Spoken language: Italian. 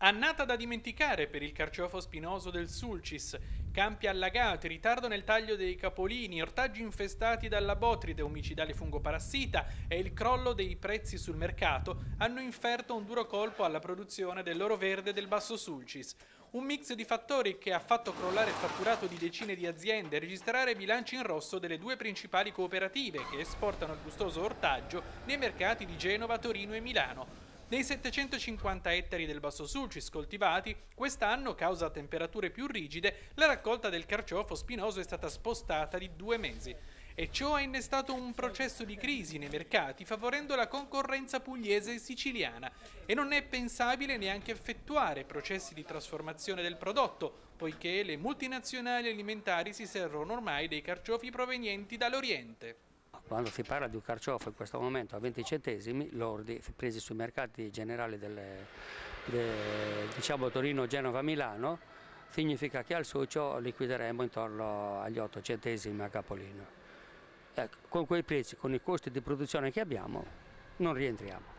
Annata da dimenticare per il carciofo spinoso del Sulcis, campi allagati, ritardo nel taglio dei capolini, ortaggi infestati dalla botride omicidiale fungoparassita e il crollo dei prezzi sul mercato hanno inferto un duro colpo alla produzione dell'oro verde del Basso Sulcis. Un mix di fattori che ha fatto crollare il fatturato di decine di aziende e registrare bilanci in rosso delle due principali cooperative che esportano il gustoso ortaggio nei mercati di Genova, Torino e Milano. Nei 750 ettari del Basso Sulcis coltivati, quest'anno, causa temperature più rigide, la raccolta del carciofo spinoso è stata spostata di 2 mesi. E ciò ha innestato un processo di crisi nei mercati, favorendo la concorrenza pugliese e siciliana. E non è pensabile neanche effettuare processi di trasformazione del prodotto, poiché le multinazionali alimentari si servono ormai dei carciofi provenienti dall'Oriente. Quando si parla di un carciofo in questo momento a 20 centesimi lordi presi sui mercati generali diciamo Torino, Genova, Milano, significa che al socio liquideremo intorno agli 8 centesimi a capolino. Con quei prezzi, con i costi di produzione che abbiamo, non rientriamo.